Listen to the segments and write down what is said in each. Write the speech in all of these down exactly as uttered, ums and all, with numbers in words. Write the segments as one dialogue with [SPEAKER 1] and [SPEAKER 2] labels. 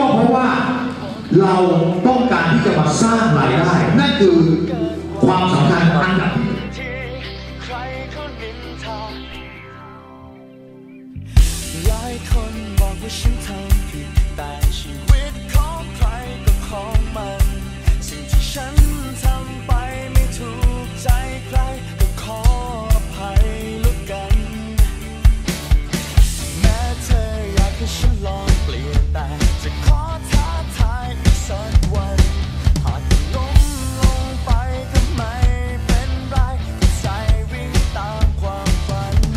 [SPEAKER 1] ก็เพราะว่าเราต้องการที่จะมาสร้างรายได้นั่นคือความสำคัญอันดับ
[SPEAKER 2] หลายคนบอกว่าฉันทำผิดแต่ชีวิตของใครก็ของมันสิ่งที่ฉันทำไปไม่ถูกใจใครก็ขออภัยแล้วกันแม้เธออยากให้ฉันลองเปลี่ยนแต่จะขอท้าทายอีกสักวันหากล้มลงไปก็ไม่เป็นไรใจวิ่งตามความฝัน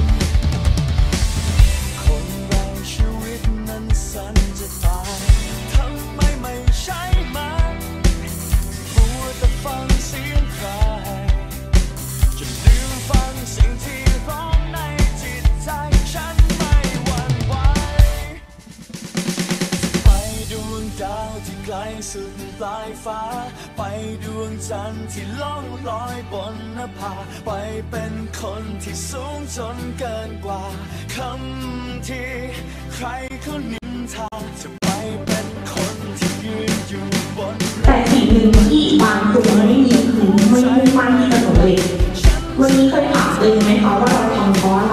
[SPEAKER 2] คนเราชีวิตนั้นสั้นจะตายทำไมไม่ใช่มันมัวแต่ฟังเสียงใครจนลืมฟังสิ่งที่ร้องในจิตใจฉันไม่หวั่นไหวไปดวงดาวที่ไกลสุดปลายฟ้าไปดวงจันทร์ที่ล่องลอยบนนภาไปเป็นคนที่สูงจนเกินกว่าคำที่ใครเขานินทาจะไปเป็นคนที่ยืนอยู่บน
[SPEAKER 3] แต่สิ่งหนึ่งที่บางคนไม่มีคือไม่มุ่งมั่นที่จะสำเร็จวันนี้เคยถามตัวเองไหมคะว่าเราทำเพราะอะไร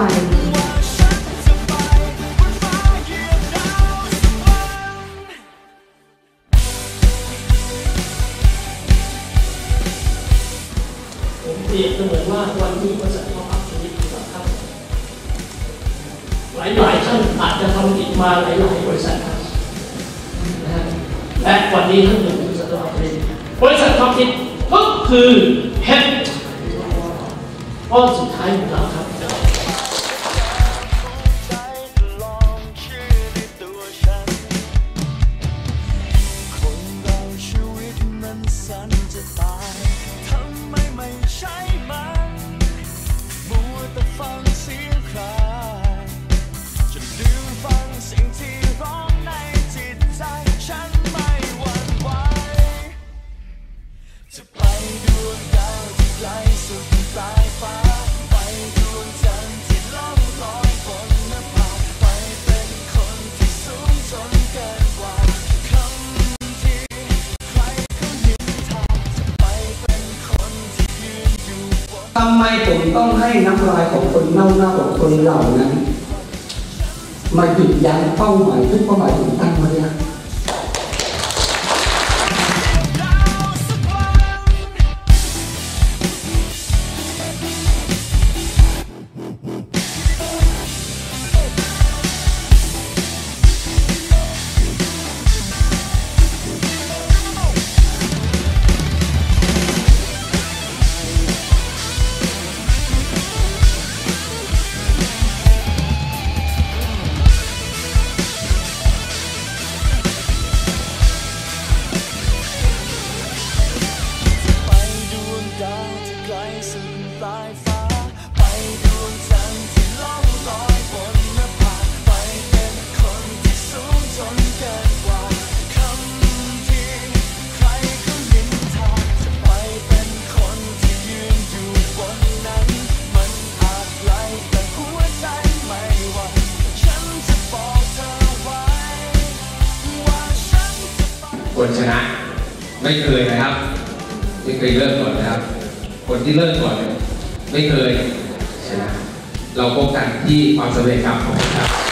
[SPEAKER 4] ผมเปรียบเสมือนว่าวันนี้บริษัทท็อปอัพชีวิตของท่านหลายหลายท่านอาจจะทำผิดมาหลายหลายบริษัทครับนะฮะและวันนี้ท่านอยู่บริษัทท็อปอัพชีวิตบริษัทท็อปอัพก็คือเฮดก้อนสุดท้ายของเราครับ
[SPEAKER 5] ทำไมผมต้องให้น้ำลายของคนเน่าๆของคนเหล่านั้นมาหยุดยั้งเป้าหมายทุกเป้าหมายผมตั้งมาเนี่ย
[SPEAKER 6] คนชนะไม่เคยนะครับไม่เคยเลิกก่อนนะครับคนที่เลิกก่อนไม่เคยชนะเราพบกันที่ความสำเร็จครับ